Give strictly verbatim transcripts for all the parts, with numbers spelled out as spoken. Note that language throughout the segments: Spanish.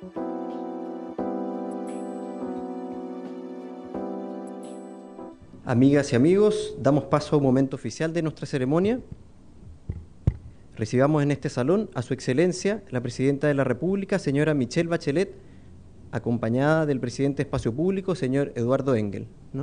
Amigas y amigos, damos paso a un momento oficial de nuestra ceremonia. Recibamos en este salón a Su Excelencia, la Presidenta de la República, señora Michelle Bachelet, acompañada del Presidente de Espacio Público, señor Eduardo Engel, ¿no?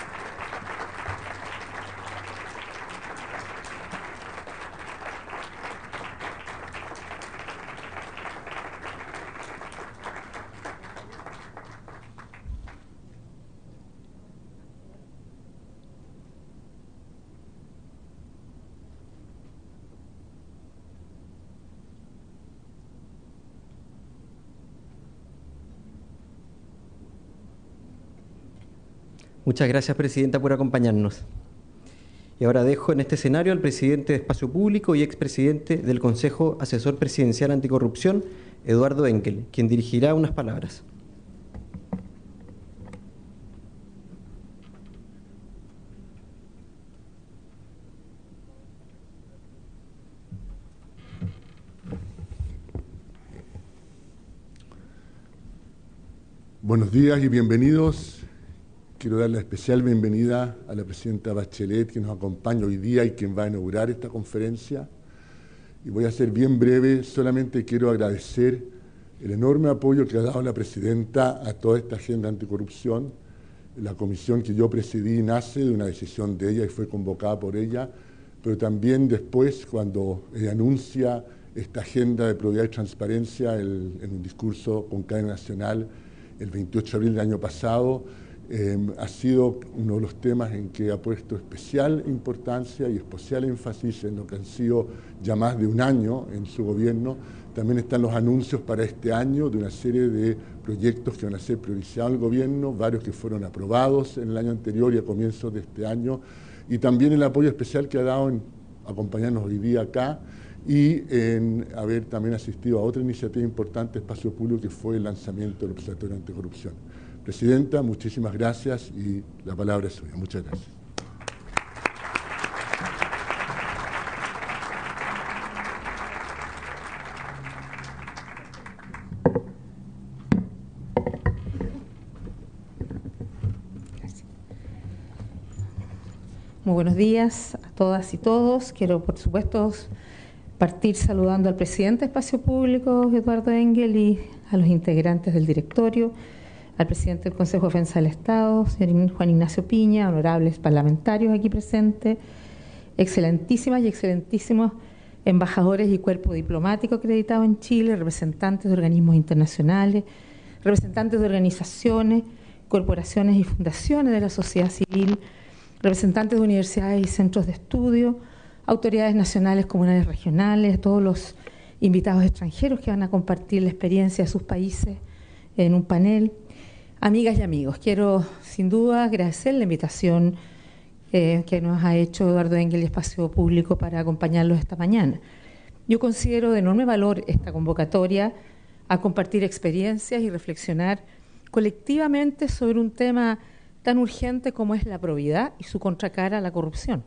Muchas gracias, Presidenta, por acompañarnos. Y ahora dejo en este escenario al Presidente de Espacio Público y expresidente del Consejo Asesor Presidencial Anticorrupción, Eduardo Engel, quien dirigirá unas palabras. Buenos días y bienvenidos. Quiero dar la especial bienvenida a la Presidenta Bachelet, que nos acompaña hoy día y quien va a inaugurar esta conferencia. Y voy a ser bien breve, solamente quiero agradecer el enorme apoyo que ha dado la Presidenta a toda esta agenda anticorrupción. La comisión que yo presidí nace de una decisión de ella y fue convocada por ella, pero también después, cuando ella anuncia esta agenda de probidad y transparencia el, en un discurso con cadena nacional el veintiocho de abril del año pasado, Eh, ha sido uno de los temas en que ha puesto especial importancia y especial énfasis en lo que han sido ya más de un año en su gobierno. También están los anuncios para este año de una serie de proyectos que van a ser priorizados en el gobierno, varios que fueron aprobados en el año anterior y a comienzos de este año, y también el apoyo especial que ha dado en acompañarnos hoy día acá y en haber también asistido a otra iniciativa importante, Espacio Público, que fue el lanzamiento del Observatorio Anticorrupción. Presidenta, muchísimas gracias y la palabra es suya. Muchas gracias. Gracias. Muy buenos días a todas y todos. Quiero, por supuesto, partir saludando al presidente de Espacio Público, Eduardo Engel, y a los integrantes del directorio, al presidente del Consejo de Defensa del Estado, señor Juan Ignacio Piña, honorables parlamentarios aquí presentes, excelentísimas y excelentísimos embajadores y cuerpo diplomático acreditado en Chile, representantes de organismos internacionales, representantes de organizaciones, corporaciones y fundaciones de la sociedad civil, representantes de universidades y centros de estudio, autoridades nacionales, comunales, regionales, todos los invitados extranjeros que van a compartir la experiencia de sus países en un panel. Amigas y amigos, quiero sin duda agradecer la invitación eh, que nos ha hecho Eduardo Engel y Espacio Público para acompañarlos esta mañana. Yo considero de enorme valor esta convocatoria a compartir experiencias y reflexionar colectivamente sobre un tema tan urgente como es la probidad y su contracara a la corrupción.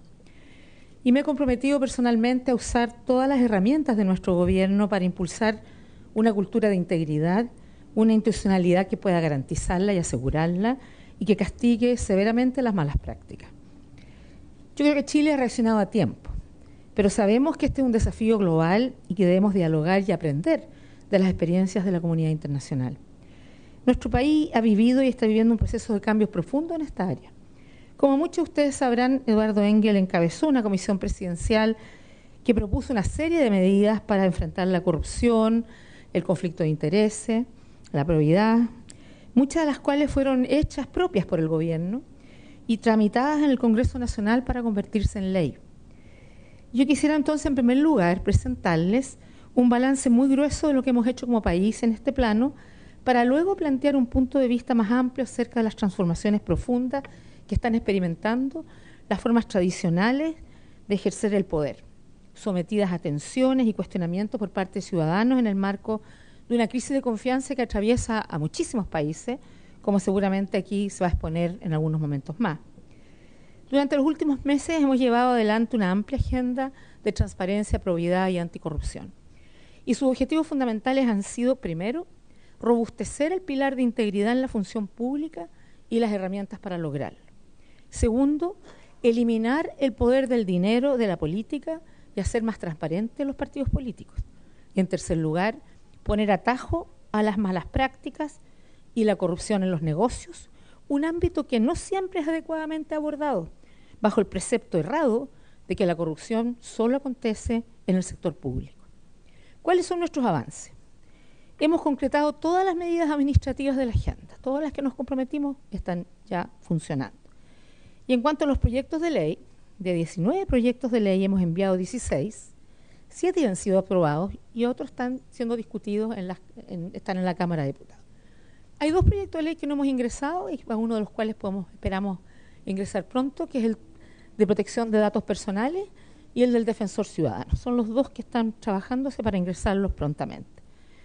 Y me he comprometido personalmente a usar todas las herramientas de nuestro gobierno para impulsar una cultura de integridad, una institucionalidad que pueda garantizarla y asegurarla y que castigue severamente las malas prácticas. Yo creo que Chile ha reaccionado a tiempo, pero sabemos que este es un desafío global y que debemos dialogar y aprender de las experiencias de la comunidad internacional. Nuestro país ha vivido y está viviendo un proceso de cambios profundos en esta área. Como muchos de ustedes sabrán, Eduardo Engel encabezó una comisión presidencial que propuso una serie de medidas para enfrentar la corrupción, el conflicto de intereses, la probidad, muchas de las cuales fueron hechas propias por el gobierno y tramitadas en el Congreso Nacional para convertirse en ley. Yo quisiera entonces, en primer lugar, presentarles un balance muy grueso de lo que hemos hecho como país en este plano, para luego plantear un punto de vista más amplio acerca de las transformaciones profundas que están experimentando las formas tradicionales de ejercer el poder, sometidas a tensiones y cuestionamientos por parte de ciudadanos en el marco de una crisis de confianza que atraviesa a muchísimos países, como seguramente aquí se va a exponer en algunos momentos más. Durante los últimos meses hemos llevado adelante una amplia agenda de transparencia, probidad y anticorrupción. Y sus objetivos fundamentales han sido, primero, robustecer el pilar de integridad en la función pública y las herramientas para lograrlo. Segundo, eliminar el poder del dinero de la política y hacer más transparentes los partidos políticos. Y en tercer lugar, poner atajo a las malas prácticas y la corrupción en los negocios, un ámbito que no siempre es adecuadamente abordado, bajo el precepto errado de que la corrupción solo acontece en el sector público. ¿Cuáles son nuestros avances? Hemos concretado todas las medidas administrativas de la agenda, todas las que nos comprometimos están ya funcionando. Y en cuanto a los proyectos de ley, de diecinueve proyectos de ley hemos enviado dieciséis, siete han sido aprobados y otros están siendo discutidos, en la, en, están en la Cámara de Diputados. Hay dos proyectos de ley que no hemos ingresado y a uno de los cuales podemos, esperamos ingresar pronto, que es el de protección de datos personales y el del defensor ciudadano. Son los dos que están trabajándose para ingresarlos prontamente.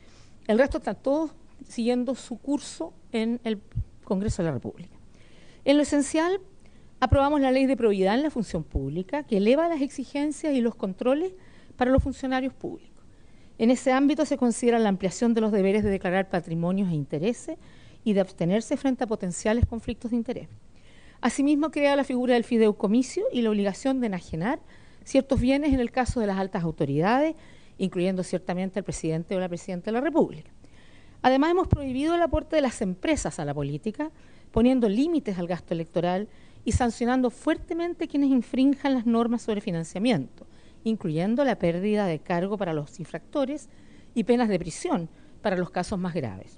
El resto están todos siguiendo su curso en el Congreso de la República. En lo esencial, aprobamos la Ley de Probidad en la Función Pública, que eleva las exigencias y los controles para los funcionarios públicos. En ese ámbito se considera la ampliación de los deberes de declarar patrimonios e intereses y de abstenerse frente a potenciales conflictos de interés. Asimismo, crea la figura del fideicomiso y la obligación de enajenar ciertos bienes en el caso de las altas autoridades, incluyendo ciertamente al presidente o la presidenta de la República. Además, hemos prohibido el aporte de las empresas a la política, poniendo límites al gasto electoral y sancionando fuertemente quienes infrinjan las normas sobre financiamiento, incluyendo la pérdida de cargo para los infractores y penas de prisión para los casos más graves.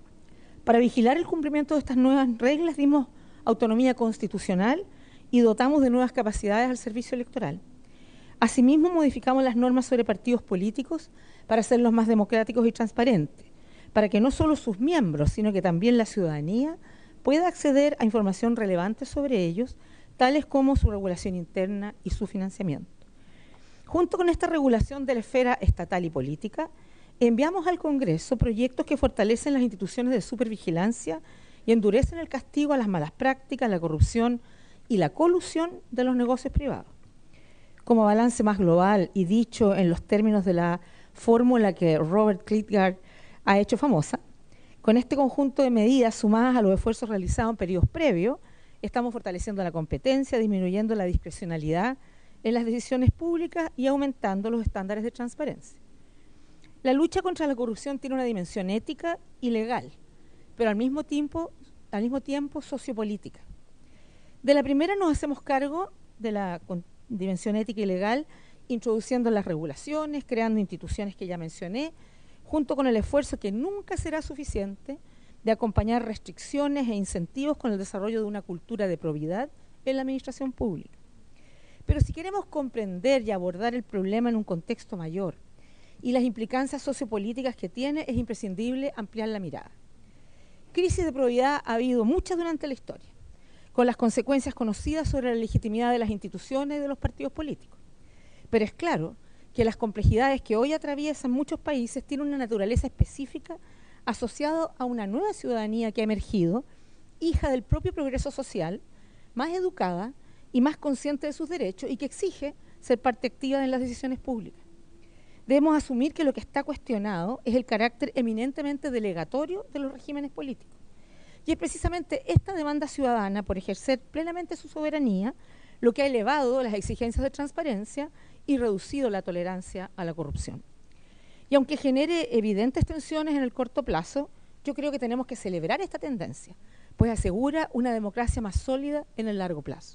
Para vigilar el cumplimiento de estas nuevas reglas, dimos autonomía constitucional y dotamos de nuevas capacidades al servicio electoral. Asimismo, modificamos las normas sobre partidos políticos para hacerlos más democráticos y transparentes, para que no solo sus miembros, sino que también la ciudadanía pueda acceder a información relevante sobre ellos, tales como su regulación interna y su financiamiento. Junto con esta regulación de la esfera estatal y política, enviamos al Congreso proyectos que fortalecen las instituciones de supervigilancia y endurecen el castigo a las malas prácticas, la corrupción y la colusión de los negocios privados. Como balance más global y dicho en los términos de la fórmula que Robert Klitgaard ha hecho famosa, con este conjunto de medidas sumadas a los esfuerzos realizados en periodos previos, estamos fortaleciendo la competencia, disminuyendo la discrecionalidad en las decisiones públicas y aumentando los estándares de transparencia. La lucha contra la corrupción tiene una dimensión ética y legal, pero al mismo tiempo, al mismo tiempo sociopolítica. De la primera nos hacemos cargo de la dimensión ética y legal, introduciendo las regulaciones, creando instituciones que ya mencioné, junto con el esfuerzo que nunca será suficiente de acompañar restricciones e incentivos con el desarrollo de una cultura de probidad en la administración pública. Pero si queremos comprender y abordar el problema en un contexto mayor y las implicancias sociopolíticas que tiene, es imprescindible ampliar la mirada. Crisis de probidad ha habido muchas durante la historia, con las consecuencias conocidas sobre la legitimidad de las instituciones y de los partidos políticos. Pero es claro que las complejidades que hoy atraviesan muchos países tienen una naturaleza específica asociada a una nueva ciudadanía que ha emergido, hija del propio progreso social, más educada y más consciente de sus derechos y que exige ser parte activa en las decisiones públicas. Debemos asumir que lo que está cuestionado es el carácter eminentemente delegatorio de los regímenes políticos. Y es precisamente esta demanda ciudadana por ejercer plenamente su soberanía lo que ha elevado las exigencias de transparencia y reducido la tolerancia a la corrupción. Y aunque genere evidentes tensiones en el corto plazo, yo creo que tenemos que celebrar esta tendencia, pues asegura una democracia más sólida en el largo plazo.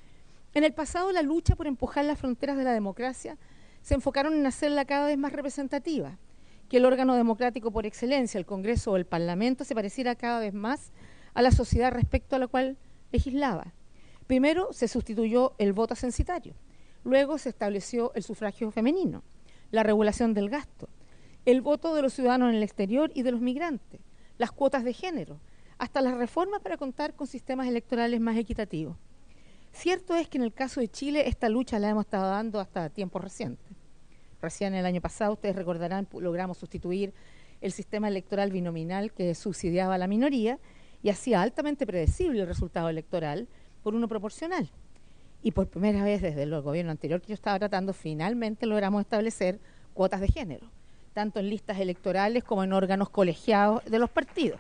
En el pasado, la lucha por empujar las fronteras de la democracia se enfocaron en hacerla cada vez más representativa, que el órgano democrático por excelencia, el Congreso o el Parlamento, se pareciera cada vez más a la sociedad respecto a la cual legislaba. Primero se sustituyó el voto censitario, luego se estableció el sufragio femenino, la regulación del gasto, el voto de los ciudadanos en el exterior y de los migrantes, las cuotas de género, hasta las reformas para contar con sistemas electorales más equitativos. Cierto es que en el caso de Chile esta lucha la hemos estado dando hasta tiempos recientes. Recién el año pasado, ustedes recordarán, logramos sustituir el sistema electoral binominal que subsidiaba a la minoría y hacía altamente predecible el resultado electoral por uno proporcional. Y por primera vez desde el gobierno anterior que yo estaba tratando, finalmente logramos establecer cuotas de género, tanto en listas electorales como en órganos colegiados de los partidos.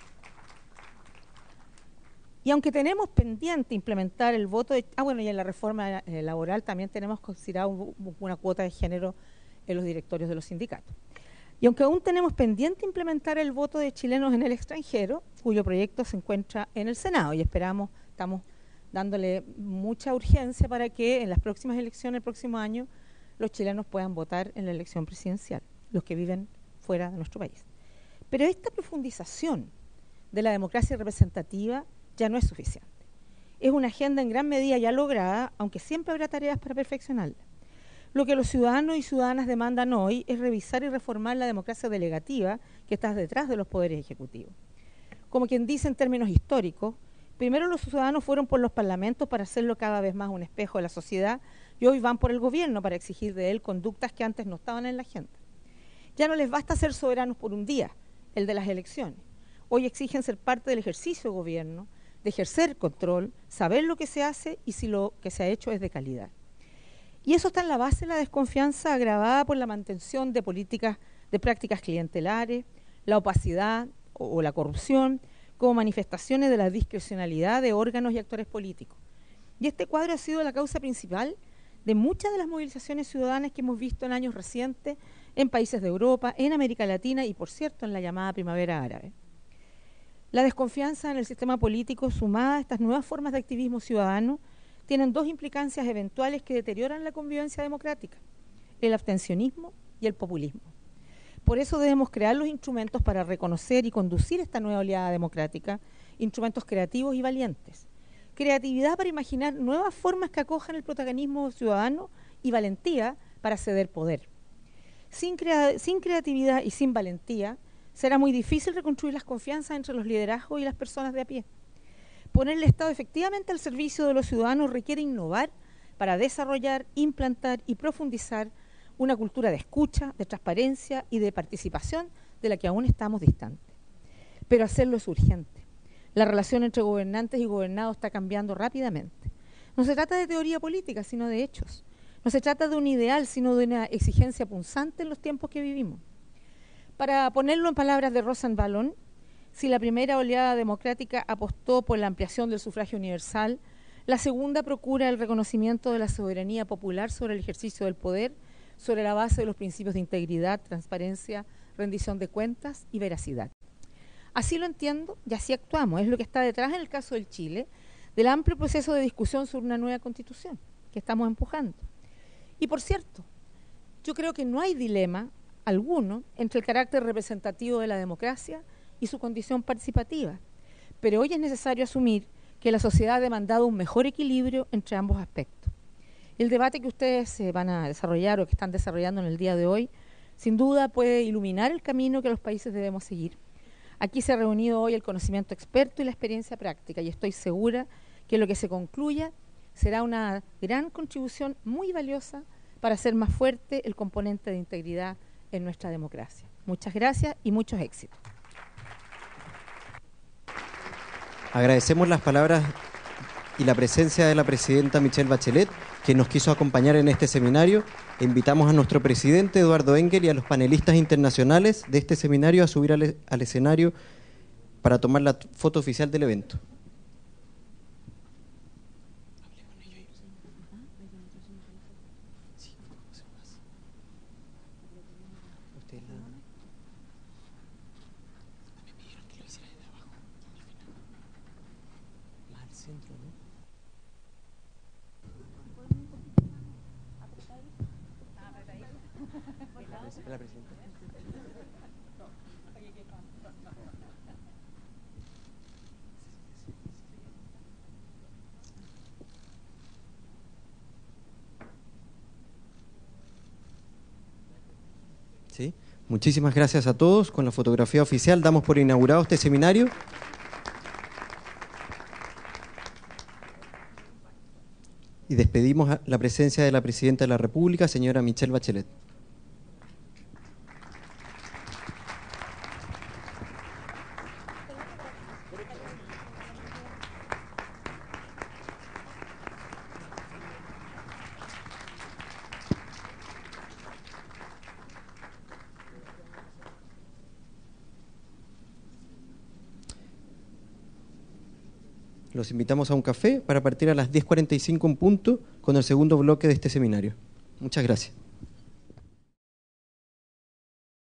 Y aunque tenemos pendiente implementar el voto de... Ah, bueno, y en la reforma eh, laboral también tenemos considerado un, una cuota de género en los directorios de los sindicatos. Y aunque aún tenemos pendiente implementar el voto de chilenos en el extranjero, cuyo proyecto se encuentra en el Senado, y esperamos, estamos dándole mucha urgencia para que en las próximas elecciones, el próximo año, los chilenos puedan votar en la elección presidencial, los que viven fuera de nuestro país. Pero esta profundización de la democracia representativa ya no es suficiente. Es una agenda en gran medida ya lograda, aunque siempre habrá tareas para perfeccionarla. Lo que los ciudadanos y ciudadanas demandan hoy es revisar y reformar la democracia delegativa que está detrás de los poderes ejecutivos. Como quien dice en términos históricos, primero los ciudadanos fueron por los parlamentos para hacerlo cada vez más un espejo de la sociedad y hoy van por el gobierno para exigir de él conductas que antes no estaban en la agenda. Ya no les basta ser soberanos por un día, el de las elecciones. Hoy exigen ser parte del ejercicio de gobierno, de ejercer control, saber lo que se hace y si lo que se ha hecho es de calidad. Y eso está en la base de la desconfianza agravada por la mantención de políticas, de prácticas clientelares, la opacidad o, o la corrupción, como manifestaciones de la discrecionalidad de órganos y actores políticos. Y este cuadro ha sido la causa principal de muchas de las movilizaciones ciudadanas que hemos visto en años recientes en países de Europa, en América Latina y, por cierto, en la llamada primavera árabe. La desconfianza en el sistema político, sumada a estas nuevas formas de activismo ciudadano, tienen dos implicancias eventuales que deterioran la convivencia democrática: el abstencionismo y el populismo. Por eso debemos crear los instrumentos para reconocer y conducir esta nueva oleada democrática, instrumentos creativos y valientes. Creatividad para imaginar nuevas formas que acojan el protagonismo ciudadano y valentía para ceder poder. Sin, crea- sin creatividad y sin valentía, será muy difícil reconstruir las confianzas entre los liderazgos y las personas de a pie. Poner el Estado efectivamente al servicio de los ciudadanos requiere innovar para desarrollar, implantar y profundizar una cultura de escucha, de transparencia y de participación de la que aún estamos distantes. Pero hacerlo es urgente. La relación entre gobernantes y gobernados está cambiando rápidamente. No se trata de teoría política, sino de hechos. No se trata de un ideal, sino de una exigencia punzante en los tiempos que vivimos. Para ponerlo en palabras de Rosenballon, si la primera oleada democrática apostó por la ampliación del sufragio universal, la segunda procura el reconocimiento de la soberanía popular sobre el ejercicio del poder, sobre la base de los principios de integridad, transparencia, rendición de cuentas y veracidad. Así lo entiendo y así actuamos. Es lo que está detrás, en el caso del Chile, del amplio proceso de discusión sobre una nueva constitución que estamos empujando. Y por cierto, yo creo que no hay dilema alguno entre el carácter representativo de la democracia y su condición participativa, pero hoy es necesario asumir que la sociedad ha demandado un mejor equilibrio entre ambos aspectos. El debate que ustedes eh, van a desarrollar o que están desarrollando en el día de hoy, sin duda puede iluminar el camino que los países debemos seguir. Aquí se ha reunido hoy el conocimiento experto y la experiencia práctica, y estoy segura que lo que se concluya será una gran contribución muy valiosa para hacer más fuerte el componente de integridad en nuestra democracia. Muchas gracias y muchos éxitos. Agradecemos las palabras y la presencia de la presidenta Michelle Bachelet, que nos quiso acompañar en este seminario. E invitamos a nuestro presidente Eduardo Engel y a los panelistas internacionales de este seminario a subir al, al escenario para tomar la foto oficial del evento. La presidenta. ¿Sí? Muchísimas gracias a todos. Con la fotografía oficial damos por inaugurado este seminario. Y despedimos a la presencia de la Presidenta de la República, señora Michelle Bachelet. Los invitamos a un café para partir a las diez cuarenta y cinco en punto con el segundo bloque de este seminario. Muchas gracias.